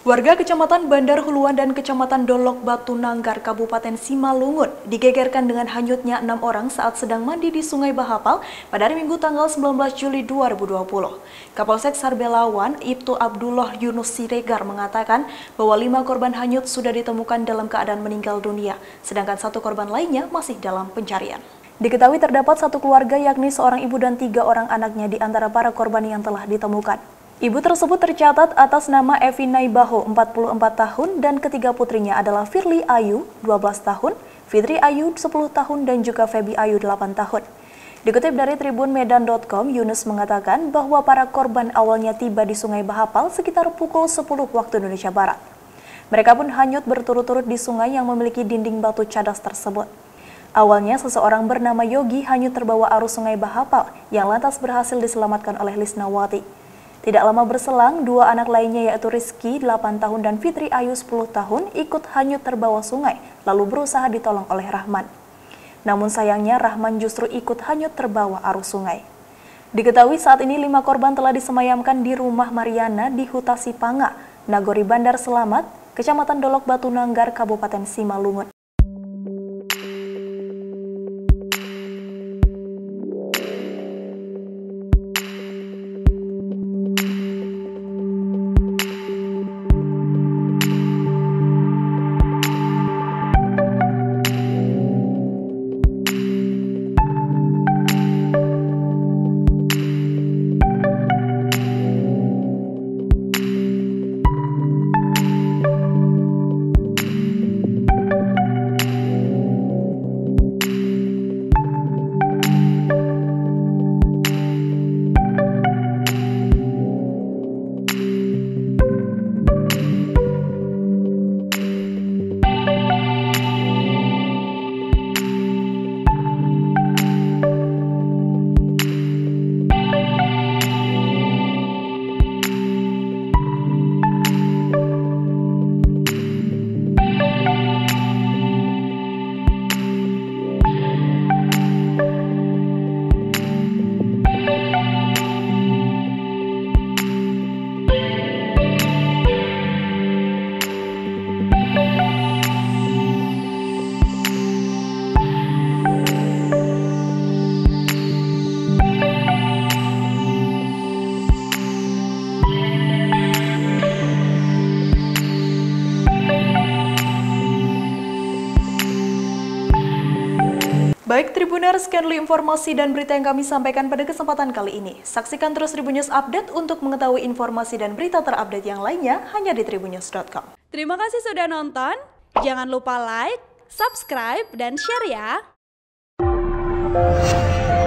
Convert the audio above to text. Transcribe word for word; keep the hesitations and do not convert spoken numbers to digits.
Warga Kecamatan Bandar Huluan dan Kecamatan Dolok Batu Nanggar, Kabupaten Simalungun digegerkan dengan hanyutnya enam orang saat sedang mandi di Sungai Bahapal pada hari Minggu tanggal sembilan belas Juli dua ribu dua puluh. Kapolsek Sarbelawan, Ibtu Abdullah Yunus Siregar mengatakan bahwa lima korban hanyut sudah ditemukan dalam keadaan meninggal dunia, sedangkan satu korban lainnya masih dalam pencarian. Diketahui terdapat satu keluarga yakni seorang ibu dan tiga orang anaknya di antara para korban yang telah ditemukan. Ibu tersebut tercatat atas nama Evi Naibaho, empat puluh empat tahun, dan ketiga putrinya adalah Firly Ayu, dua belas tahun, Fitri Ayu, sepuluh tahun, dan juga Febi Ayu, delapan tahun. Dikutip dari tribun medan titik com, Yunus mengatakan bahwa para korban awalnya tiba di Sungai Bahapal sekitar pukul sepuluh waktu Indonesia Barat. Mereka pun hanyut berturut-turut di sungai yang memiliki dinding batu cadas tersebut. Awalnya seseorang bernama Yogi hanyut terbawa arus Sungai Bahapal yang lantas berhasil diselamatkan oleh Lisnawati. Tidak lama berselang, dua anak lainnya yaitu Rizky, delapan tahun, dan Fitri Ayu, sepuluh tahun, ikut hanyut terbawa sungai, lalu berusaha ditolong oleh Rahman. Namun sayangnya Rahman justru ikut hanyut terbawa arus sungai. Diketahui saat ini lima korban telah disemayamkan di rumah Mariana di Huta Sipanga, Nagori Bandar Selamat, Kecamatan Dolok Batu Nanggar, Kabupaten Simalungun. Baik Tribuners, sekian dulu informasi dan berita yang kami sampaikan pada kesempatan kali ini. Saksikan terus Tribun News Update untuk mengetahui informasi dan berita terupdate yang lainnya hanya di tribunnews dot com. Terima kasih sudah nonton. Jangan lupa like, subscribe, dan share ya.